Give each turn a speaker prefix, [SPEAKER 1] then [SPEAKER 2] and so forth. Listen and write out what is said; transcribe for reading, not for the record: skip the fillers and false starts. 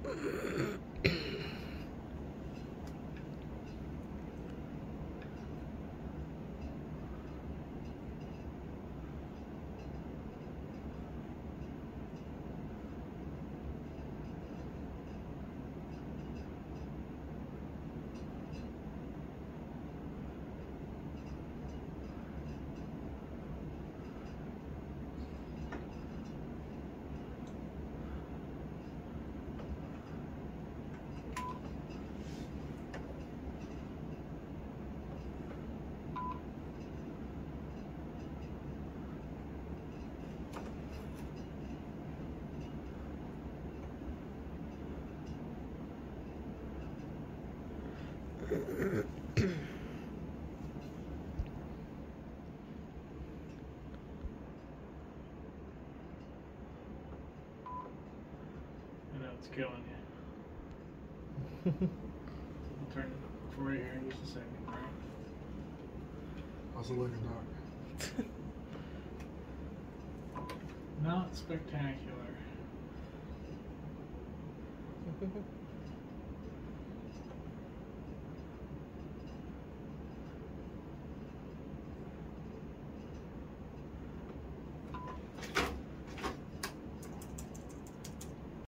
[SPEAKER 1] I know it's killing you. I'll turn it for you here in just a second, right?
[SPEAKER 2] How's it looking, Doc?
[SPEAKER 1] Not spectacular.